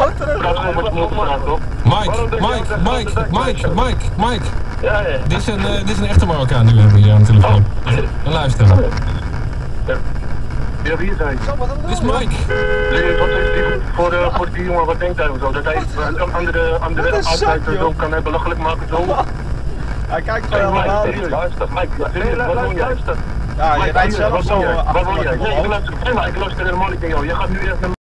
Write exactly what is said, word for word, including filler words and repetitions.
Mike, Mike, Mike, Mike, Mike, Mike. Ja, ja. Dit is een, uh, dit is een echte Marokkaan die we hebben hier aan de telefoon. En luister. Ja, wie is hij? Dit is Mike. Nee, wat is die voor, uh, voor die jongen, wat denkt hij of zo? Dat hij een andere, andere altijd zo kan hij belachelijk maken zo? Hij kijkt gewoon helemaal niet. Luister, Mike, luister. Ja, je rijdt zelf zo. Wat wil jij? Nee, ik luister, ik luister helemaal niet naar jou. Je gaat nu eerst naar